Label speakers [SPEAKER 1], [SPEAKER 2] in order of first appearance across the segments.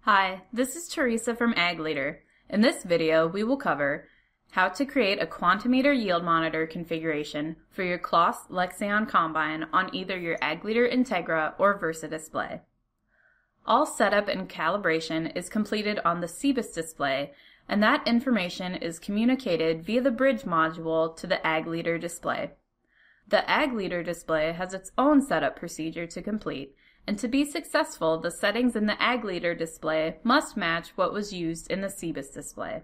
[SPEAKER 1] Hi, this is Teresa from Ag Leader. In this video, we will cover how to create a Quantimeter yield monitor configuration for your CLAAS LEXION combine on either your Ag Leader Integra or Versa display. All setup and calibration is completed on the CBIS display, and that information is communicated via the bridge module to the Ag Leader display. The Ag Leader display has its own setup procedure to complete, and to be successful, the settings in the Ag Leader display must match what was used in the CBIS display.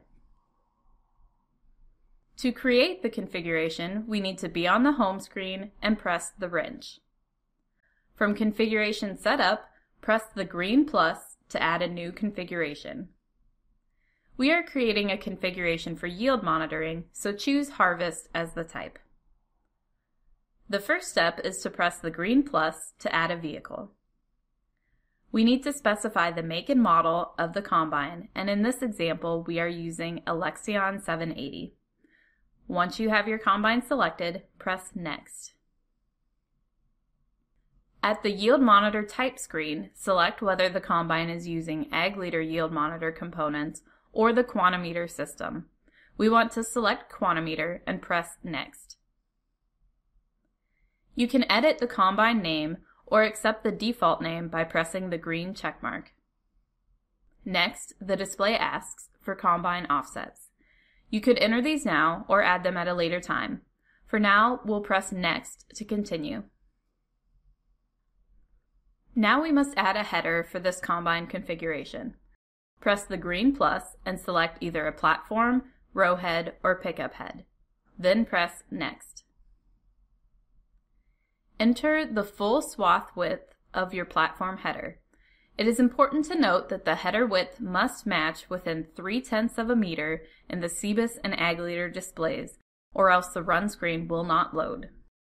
[SPEAKER 1] To create the configuration, we need to be on the home screen and press the wrench. From Configuration Setup, press the green plus to add a new configuration. We are creating a configuration for yield monitoring, so choose Harvest as the type. The first step is to press the green plus to add a vehicle. We need to specify the make and model of the combine, and in this example, we are using a Lexion 780. Once you have your combine selected, press Next. At the Yield Monitor Type screen, select whether the combine is using Ag Leader Yield Monitor components or the Quantimeter system. We want to select Quantimeter and press Next. You can edit the combine name or accept the default name by pressing the green checkmark. Next, the display asks for combine offsets. You could enter these now or add them at a later time. For now, we'll press Next to continue. Now we must add a header for this combine configuration. Press the green plus and select either a platform, row head, or pickup head. Then press Next. Enter the full swath width of your platform header. It is important to note that the header width must match within 0.3 of a meter in the CBIS and Ag Leader displays, or else the run screen will not load.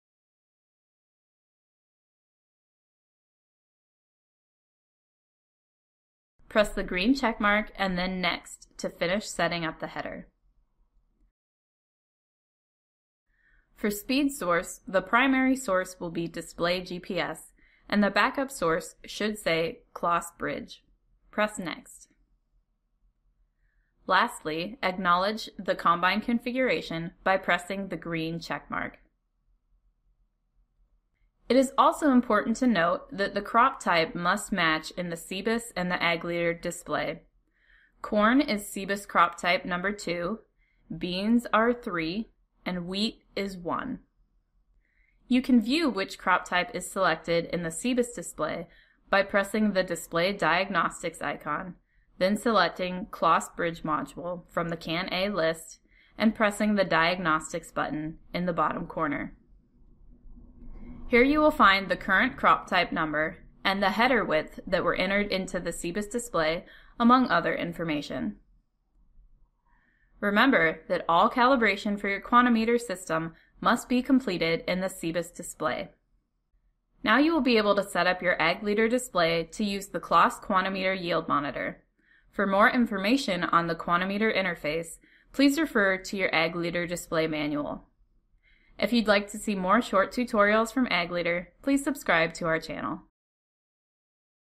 [SPEAKER 1] Press the green checkmark and then Next to finish setting up the header. For speed source, the primary source will be display GPS, and the backup source should say CLAAS Bridge. Press Next. Lastly, acknowledge the combine configuration by pressing the green checkmark. It is also important to note that the crop type must match in the CBIS and the Ag Leader display. Corn is CBIS crop type number 2, beans are 3, and wheat is 1. You can view which crop type is selected in the CBIS display by pressing the Display Diagnostics icon, then selecting CLAAS Bridge module from the Can A list and pressing the Diagnostics button in the bottom corner. Here you will find the current crop type number and the header width that were entered into the CBIS display, among other information. Remember that all calibration for your Quantimeter system must be completed in the CBIS display. Now you will be able to set up your Ag Leader display to use the CLAAS Quantimeter Yield Monitor. For more information on the Quantimeter interface, please refer to your Ag Leader display manual. If you'd like to see more short tutorials from Ag Leader, please subscribe to our channel.